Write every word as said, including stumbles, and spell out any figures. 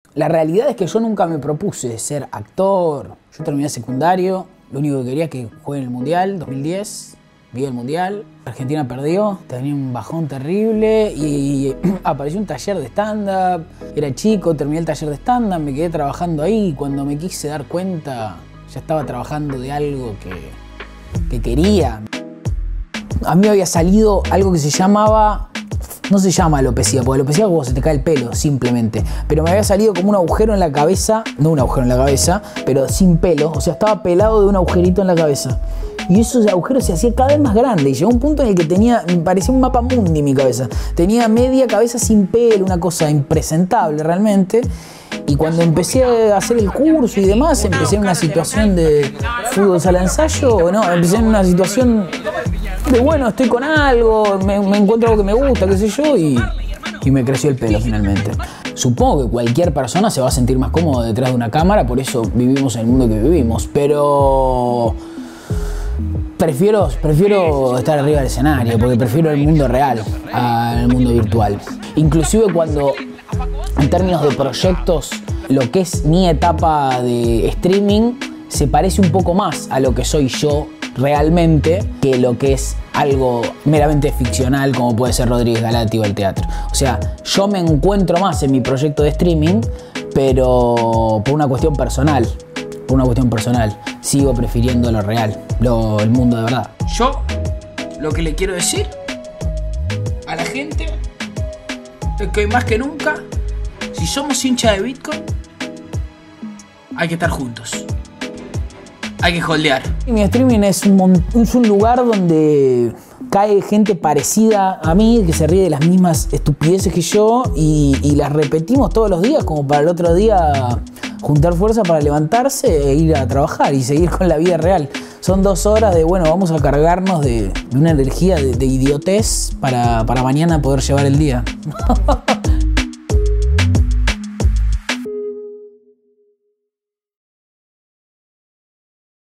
La realidad es que yo nunca me propuse ser actor. Yo terminé secundario, lo único que quería es que juegue en el Mundial, dos mil diez, vi el Mundial, Argentina perdió, tenía un bajón terrible y apareció un taller de stand-up. Era chico, terminé el taller de stand-up, me quedé trabajando ahí y cuando me quise dar cuenta ya estaba trabajando de algo que, que quería. A mí había salido algo que se llamaba... No se llama alopecia, porque alopecia es cuando se te cae el pelo, simplemente. Pero me había salido como un agujero en la cabeza, no un agujero en la cabeza, pero sin pelo. O sea, estaba pelado de un agujerito en la cabeza. Y ese agujero se hacía cada vez más grande. Y llegó un punto en el que tenía, me parecía un mapa mundi mi cabeza. Tenía media cabeza sin pelo, una cosa impresentable realmente. Y cuando empecé a hacer el curso y demás, empecé en una situación de fútbol sala de ensayo, no, empecé en una situación de bueno, estoy con algo, me, me encuentro algo que me gusta, qué sé yo, y, y me creció el pelo finalmente. Supongo que cualquier persona se va a sentir más cómodo detrás de una cámara, por eso vivimos en el mundo que vivimos, pero prefiero, prefiero estar arriba del escenario, porque prefiero el mundo real al mundo virtual. Inclusive cuando, en términos de proyectos, lo que es mi etapa de streaming se parece un poco más a lo que soy yo realmente que lo que es algo meramente ficcional como puede ser Rodríguez Galati o el teatro. O sea, yo me encuentro más en mi proyecto de streaming, pero por una cuestión personal, por una cuestión personal, sigo prefiriendo lo real, lo, el mundo de verdad. Yo lo que le quiero decir a la gente es que hoy más que nunca, si somos hinchas de Bitcoin, hay que estar juntos. Hay que holdear. Mi streaming es un, es un lugar donde cae gente parecida a mí, que se ríe de las mismas estupideces que yo y, y las repetimos todos los días como para el otro día juntar fuerza para levantarse e ir a trabajar y seguir con la vida real. Son dos horas de, bueno, vamos a cargarnos de, de una energía de, de idiotez para, para mañana poder llevar el día.